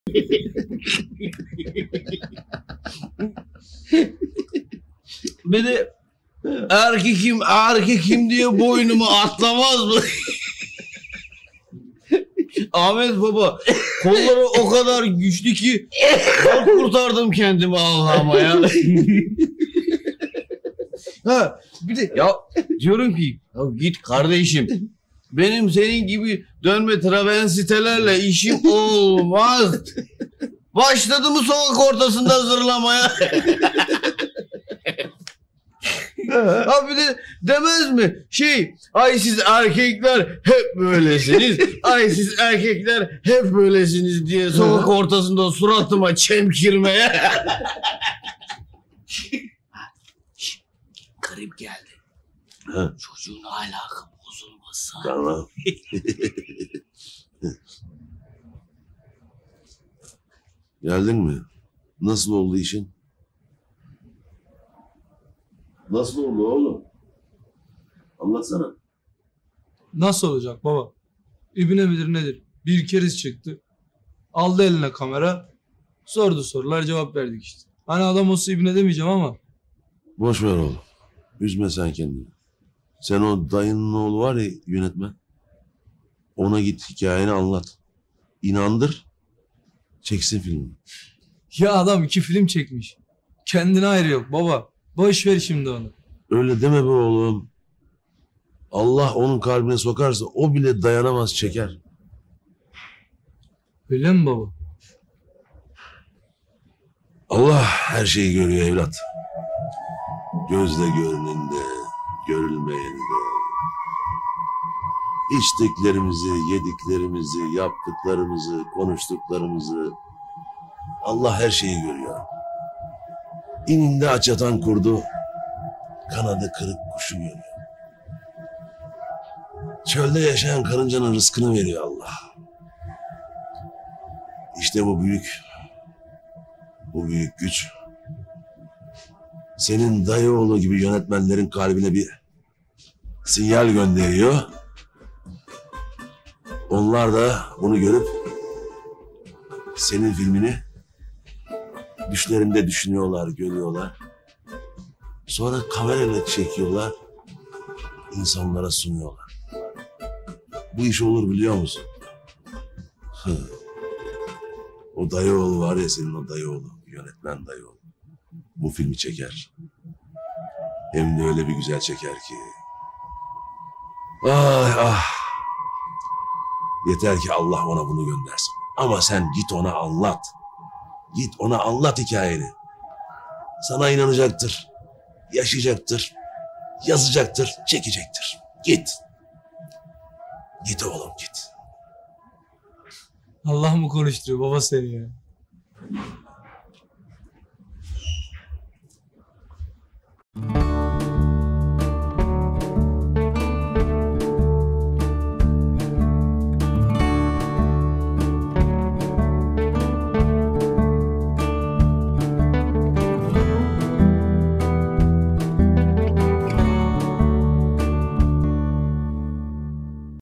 Bir de erkekim diye boynumu atlamaz mı? Ahmet Baba, kolları o kadar güçlü ki zor kurtardım kendimi Allah'ıma ya. Ha, bir de ya diyorum ki ya git kardeşim. Benim senin gibi dönme travensitelerle işim olmaz. Başladı mı sokak ortasında zırlamaya? Ha bir de demez mi? Ay siz erkekler hep böylesiniz. Ay siz erkekler hep böylesiniz diye sokak ortasında suratıma çemkirmeye. Garip geldi. Ha. Çocuğun ahlakı bozulmasın. Tamam. Geldin mi? Nasıl oldu işin? Nasıl oldu oğlum? Anlatsana. Nasıl olacak baba? İbine midir nedir? Bir keriz çıktı. Aldı eline kamera. Sordu sorular, cevap verdik işte. Hani adam olsa ibine demeyeceğim ama. Boş ver oğlum. Üzme sen kendini. Sen o dayının oğlu var ya yönetmen. Ona git hikayeni anlat. İnandır. Çeksin filmini. Ya adam 2 film çekmiş. Kendine ayrı yok baba. Boş ver şimdi onu. Öyle deme be oğlum. Allah onun kalbine sokarsa o bile dayanamaz çeker. Öyle mi baba? Allah her şeyi görüyor evlat. Gözle görünende, görülmeyende. İçtiklerimizi, yediklerimizi, yaptıklarımızı, konuştuklarımızı. Allah her şeyi görüyor. İninde aç yatan kurdu, kanadı kırık kuşu görüyor. Çölde yaşayan karıncanın rızkını veriyor Allah. İşte bu büyük güç. Senin dayıoğlu gibi yönetmenlerin kalbine bir sinyal gönderiyor. Onlar da bunu görüp senin filmini düşlerinde düşünüyorlar, görüyorlar. Sonra kamerayla çekiyorlar, insanlara sunuyorlar. Bu iş olur biliyor musun? O dayıoğlu var ya senin o dayıoğlu, yönetmen dayıoğlu. Bu filmi çeker. Hem de öyle bir güzel çeker ki. Ah ah. Yeter ki Allah ona bunu göndersin. Ama sen git ona anlat. Git ona anlat hikayeni. Sana inanacaktır. Yaşayacaktır. Yazacaktır. Çekecektir. Git. Git oğlum git. Allah mı konuşturuyor baba seni ya?